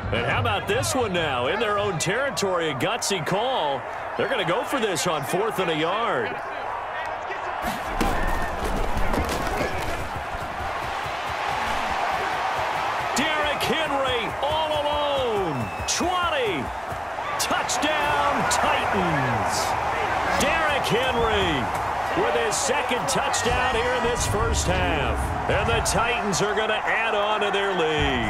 And how about this one now? In their own territory, a gutsy call. They're going to go for this on 4th and a yard. Derrick Henry all alone. 20. Touchdown, Titans. Derrick Henry with his second touchdown here in this first half. And the Titans are going to add on to their lead.